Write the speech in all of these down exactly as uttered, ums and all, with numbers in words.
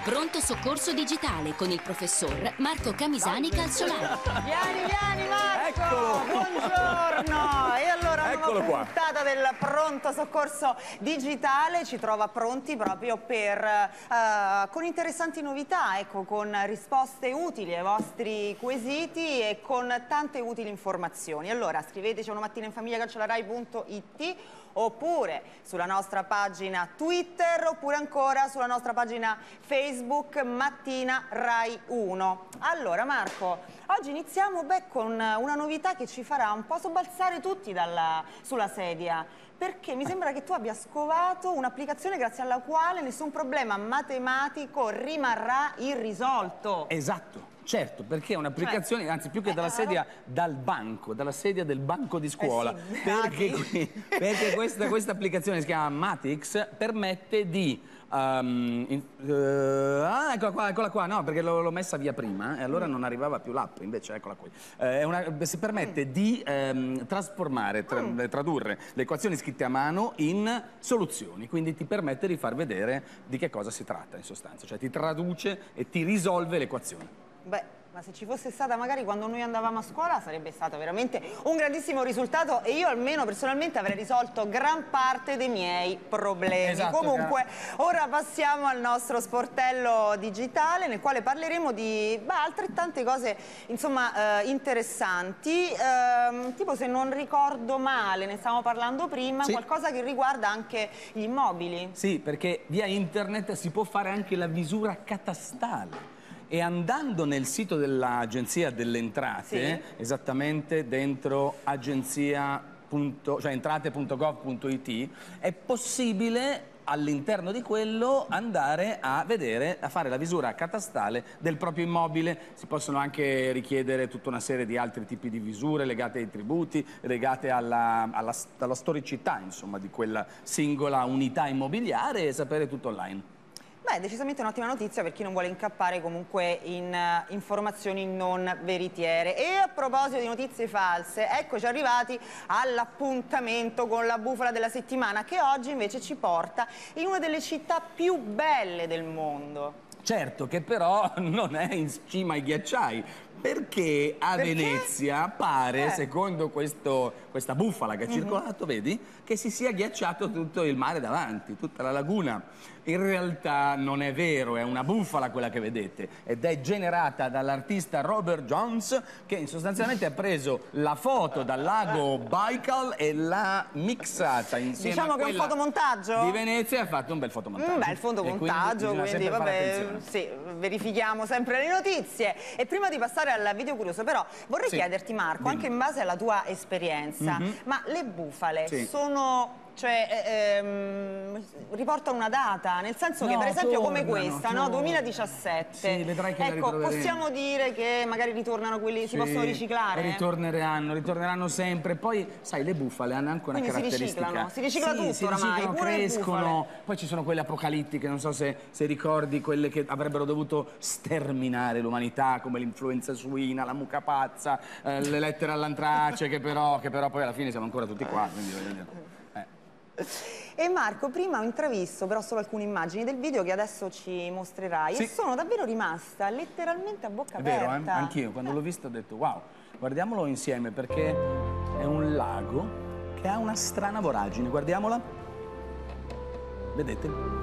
Pronto soccorso digitale con il professor Marco Camisani Calzolari. Vieni, vieni Marco! Eccolo! Buongiorno! E allora, Eccolo nuova qua. puntata del pronto soccorso digitale ci trova pronti proprio per uh, con interessanti novità, ecco, con risposte utili ai vostri quesiti e con tante utili informazioni. Allora, scriveteci una mattina in famiglia chiocciola-rai punto it oppure sulla nostra pagina Twitter oppure ancora sulla nostra pagina Facebook Mattina Rai uno. Allora Marco, oggi iniziamo beh, con una novità che ci farà un po' sobbalzare tutti dalla, sulla sedia, perché mi sembra che tu abbia scovato un'applicazione grazie alla quale nessun problema matematico rimarrà irrisolto. Esatto. Certo, perché è un'applicazione, cioè, anzi più che dalla sedia, dal banco, dalla sedia del banco di scuola. Eh sì, perché qui, perché questa, questa applicazione si chiama Matix, permette di... Um, in, uh, ah, eccola qua, eccola qua, no, perché l'ho messa via prima e allora mm. non arrivava più l'app, invece eccola qui. Uh, è una, si permette mm. di um, trasformare, tra, mm. tradurre le equazioni scritte a mano in soluzioni, quindi ti permette di far vedere di che cosa si tratta in sostanza, cioè ti traduce e ti risolve l'equazione. Beh, ma se ci fosse stata magari quando noi andavamo a scuola sarebbe stato veramente un grandissimo risultato e io almeno personalmente avrei risolto gran parte dei miei problemi. Esatto, comunque cara. Ora passiamo al nostro sportello digitale nel quale parleremo di beh, altrettante cose insomma eh, interessanti, eh, tipo se non ricordo male, ne stavamo parlando prima, sì. Qualcosa che riguarda anche gli immobili. Sì, perché via internet si può fare anche la visura catastale. E andando nel sito dell'Agenzia delle Entrate, sì. esattamente dentro agenzia punto, cioè entrate punto gov punto it, è possibile all'interno di quello andare a vedere, a fare la visura catastale del proprio immobile. Si possono anche richiedere tutta una serie di altri tipi di visure legate ai tributi, legate alla, alla, alla storicità, insomma, di quella singola unità immobiliare e sapere tutto online. Beh, decisamente un'ottima notizia per chi non vuole incappare comunque in uh, informazioni non veritiere. E a proposito di notizie false, eccoci arrivati all'appuntamento con la bufala della settimana, che oggi invece ci porta in una delle città più belle del mondo. Certo, che però non è in cima ai ghiacciai, perché a Perché? Venezia pare, eh. secondo questo, questa bufala che ha circolato, mm-hmm. vedi, che si sia ghiacciato tutto il mare davanti, tutta la laguna. In realtà non è vero, è una bufala quella che vedete ed è generata dall'artista Robert Jones, che sostanzialmente ha preso la foto dal lago Baikal e l'ha mixata insieme diciamo a che è un fotomontaggio di Venezia e ha fatto un bel fotomontaggio. Un bel fotomontaggio, quindi, quindi vabbè, sì, verifichiamo sempre le notizie. E prima di passare al video curioso però vorrei sì. chiederti Marco, Dimmi. anche in base alla tua esperienza, mm-hmm. ma le bufale sì. sono... cioè ehm, riportano una data, nel senso no, che per esempio tornano, come questa, no? duemiladiciassette, sì, vedrai che ecco, possiamo dire che magari ritornano quelli, sì, si possono riciclare? Ritorneranno, ritorneranno sempre, poi sai le bufale hanno anche una Quindi caratteristica. si riciclano, si ricicla sì, tutto si oramai, riciclano, pure crescono, poi ci sono quelle apocalittiche, non so se, se ricordi quelle che avrebbero dovuto sterminare l'umanità, come l'influenza suina, la mucca pazza, eh, le lettere all'antrace, che però, che però poi alla fine siamo ancora tutti qua, quindi voglio dire. E Marco, prima ho intravisto però solo alcune immagini del video che adesso ci mostrerai sì. e sono davvero rimasta letteralmente a bocca è aperta. Vero, eh? Anch'io quando l'ho visto ho detto wow, guardiamolo insieme perché è un lago che ha una strana voragine, guardiamola, vedete?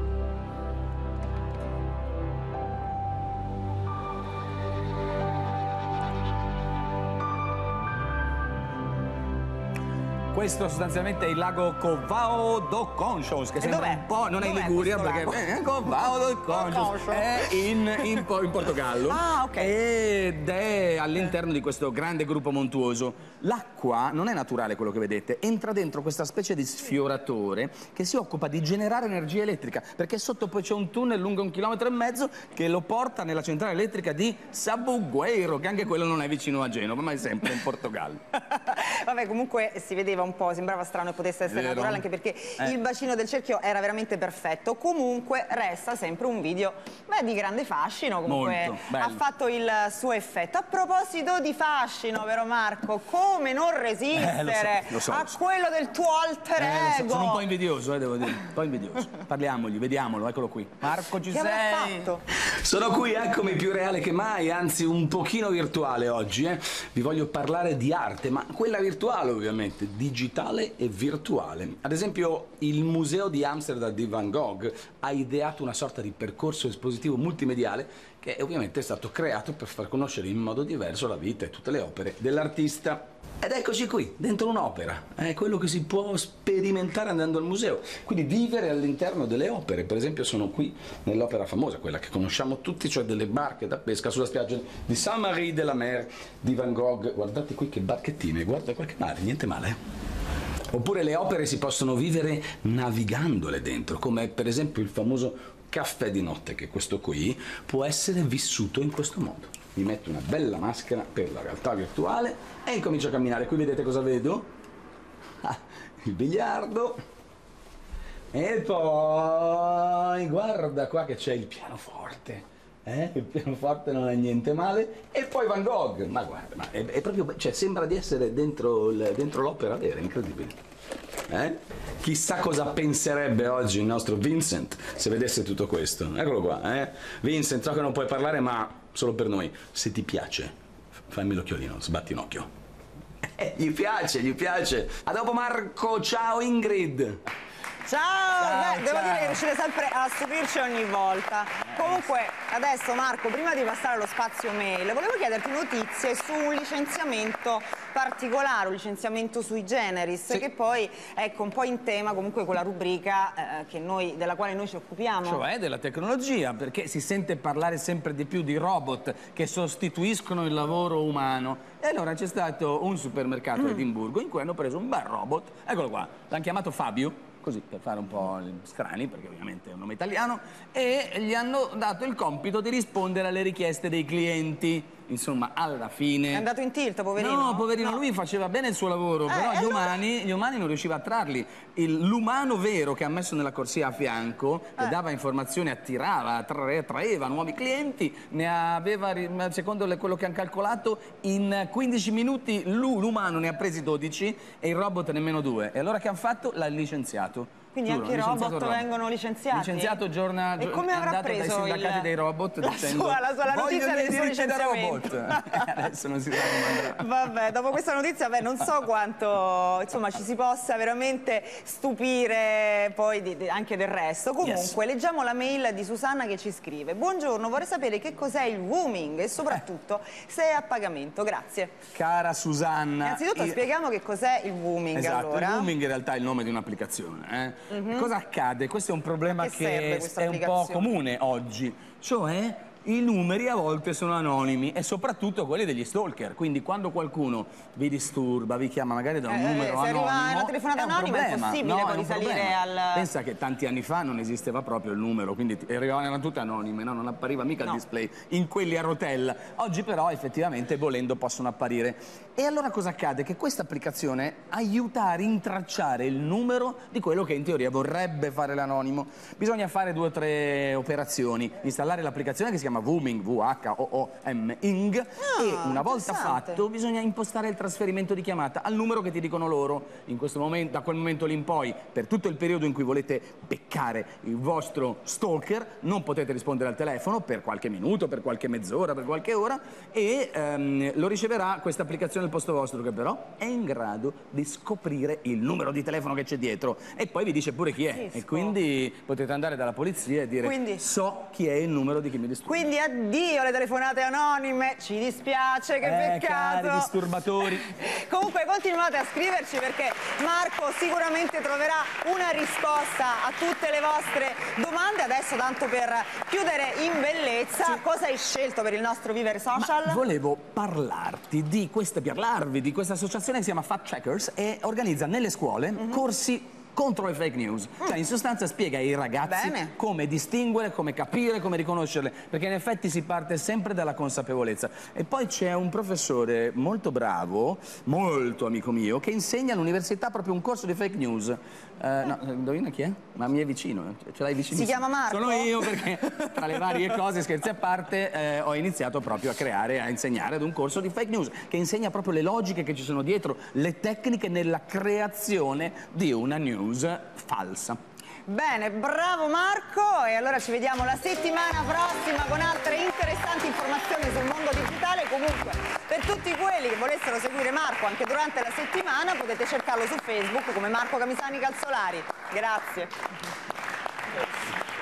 Questo sostanzialmente è il lago Covao do Conchos, che sembra un po', non è in Liguria perché eh, Covao do Conchos è in, in, in Portogallo ah, okay. ed è all'interno di questo grande gruppo montuoso. L'acqua non è naturale quello che vedete, entra dentro questa specie di sfioratore che si occupa di generare energia elettrica, perché sotto poi c'è un tunnel lungo un chilometro e mezzo che lo porta nella centrale elettrica di Sabugueiro, che anche quello non è vicino a Genova, ma è sempre in Portogallo. Vabbè, comunque si vedeva un po', sembrava strano che potesse essere Vero. naturale, anche perché eh. il bacino del cerchio era veramente perfetto. Comunque resta sempre un video Beh, di grande fascino, comunque Molto, bello. ha fatto il suo effetto. A proposito di fascino, vero Marco, come non resistere eh, lo so, lo so, a lo so. quello del tuo alter Eh, ego? so, sono un po' invidioso, eh, devo dire, un po' invidioso. Parliamogli, vediamolo, eccolo qui. Marco, ci Che avrà sei? fatto? Sono qui, eccomi, più reale che mai, anzi un pochino virtuale oggi, eh. Vi voglio parlare di arte, ma quella virtuale ovviamente, digitale e virtuale. Ad esempio il Museo di Amsterdam di Van Gogh ha ideato una sorta di percorso espositivo multimediale che ovviamente è stato creato per far conoscere in modo diverso la vita e tutte le opere dell'artista. Ed eccoci qui, dentro un'opera, è quello che si può sperimentare andando al museo, quindi vivere all'interno delle opere. Per esempio sono qui nell'opera famosa, quella che conosciamo tutti, cioè delle barche da pesca sulla spiaggia di Saint-Marie-de-la-Mer di Van Gogh. Guardate qui che barchettine, guarda qualche mare, niente male. Oppure le opere si possono vivere navigandole dentro, come per esempio il famoso Caffè di notte, che questo qui può essere vissuto in questo modo. Mi metto una bella maschera per la realtà virtuale e incomincio a camminare. Qui vedete cosa vedo? Ah, il biliardo. E poi guarda qua che c'è il pianoforte. Eh? Il pianoforte non è niente male. E poi Van Gogh. Ma guarda, ma è, è proprio, cioè, sembra di essere dentro, il, dentro l'opera vera, incredibile. Eh? Chissà cosa penserebbe oggi il nostro Vincent se vedesse tutto questo. Eccolo qua, eh? Vincent, so che non puoi parlare, ma solo per noi, se ti piace, fammi l'occhiolino, sbatti un occhio. Eh, gli piace, gli piace. A dopo Marco, ciao Ingrid. Ciao, Ciao, beh, devo ciao. dire che riuscite sempre a stupirci ogni volta. Comunque, adesso Marco, prima di passare allo spazio mail, volevo chiederti notizie su un licenziamento particolare, un licenziamento sui generis, Sì. che poi ecco un po' in tema comunque con la rubrica eh, che noi, della quale noi ci occupiamo. Cioè della tecnologia, perché si sente parlare sempre di più di robot che sostituiscono il lavoro umano. E allora c'è stato un supermercato a Edimburgo in cui hanno preso un bel robot, eccolo qua, l'hanno chiamato Fabio, così per fare un po' strani, perché ovviamente è un nome italiano, e gli hanno dato il compito di rispondere alle richieste dei clienti. Insomma, alla fine... È andato in tilt, poverino? No, poverino, No. lui faceva bene il suo lavoro, Eh, però e gli allora? umani, gli umani non riusciva a trarli. Il- L'umano vero che ha messo nella corsia a fianco, Eh. le dava informazioni, attirava, attrae- attraeva nuovi clienti, ne aveva, ri- secondo le- quello che hanno calcolato, in quindici minuti lui, l'umano ne ha presi dodici e il robot nemmeno due. E allora che hanno fatto? L'ha licenziato. Quindi Giuro, anche i licenziato robot il vengono licenziati? Licenziato giorna, E come è avrà andato dai preso sindacati il- dei robot la dicendo sua- la sua- la notizia "Voglio i del suo diritti da licenziamento". robot. Adesso non si sa come andrà. Vabbè, dopo questa notizia, beh, non so quanto insomma ci si possa veramente stupire poi di- di- anche del resto. Comunque, Yes. leggiamo la mail di Susanna che ci scrive: buongiorno, vorrei sapere che cos'è il rooming e soprattutto se è a pagamento. Grazie. Cara Susanna, Innanzitutto io- spieghiamo che cos'è il rooming. Esatto, allora. il rooming in realtà è il nome di un'applicazione. Eh? Cosa accade? Questo è un problema A che serve che questa è un po' applicazione? comune oggi, cioè i numeri a volte sono anonimi e soprattutto quelli degli stalker, quindi quando qualcuno vi disturba, vi chiama magari da un Eh, numero se anonimo, arriva una telefonata è un anonima è problema. impossibile No, poi è un risalire problema. al- Pensa che tanti anni fa non esisteva proprio il numero, quindi ti- arrivavano erano tutte anonime, no? Non appariva mica No. il display in quelli a rotella. Oggi però effettivamente volendo possono apparire. E allora cosa accade? Che questa applicazione aiuta a rintracciare il numero di quello che in teoria vorrebbe fare l'anonimo. Bisogna fare due o tre operazioni, installare l'applicazione che si chiama Vooming, V H O O M I N G, e una volta interessante. fatto bisogna impostare il trasferimento di chiamata al numero che ti dicono loro. In questo momento, da quel momento lì in poi, per tutto il periodo in cui volete beccare il vostro stalker, non potete rispondere al telefono per qualche minuto, per qualche mezz'ora, per qualche ora, e ehm, lo riceverà questa applicazione al posto vostro, che però è in grado di scoprire il numero di telefono che c'è dietro e poi vi dice pure chi è. Pazzesco. E quindi potete andare dalla polizia e dire Quindi- so chi è il numero di chi mi disturba. Quindi addio le telefonate anonime, ci dispiace, che Eh, peccato. cari disturbatori. Comunque continuate a scriverci perché Marco sicuramente troverà una risposta a tutte le vostre domande. Adesso, tanto per chiudere in bellezza, cosa hai scelto per il nostro Vivere Social? Ma volevo parlarti di questa, parlarvi di questa associazione che si chiama Fact Checkers e organizza nelle scuole corsi contro le fake news. Cioè, in sostanza spiega ai ragazzi Bene. come distinguere, come capire, come riconoscerle, perché in effetti si parte sempre dalla consapevolezza. E poi c'è un professore molto bravo, molto amico mio, che insegna all'università proprio un corso di fake news. Eh, no, indovina chi è? Ma mi è vicino, ce l'hai vicino. Si chiama Marco? Sono io, perché tra le varie cose, scherzi a parte, eh, ho iniziato proprio a creare, a insegnare ad un corso di fake news, che insegna proprio le logiche che ci sono dietro, le tecniche nella creazione di una news falsa. Bene, bravo Marco, e allora ci vediamo la settimana prossima con altre interessanti informazioni sul mondo digitale. Comunque, per tutti quelli che volessero seguire Marco anche durante la settimana, potete cercarlo su Facebook come Marco Camisani Calzolari. Grazie.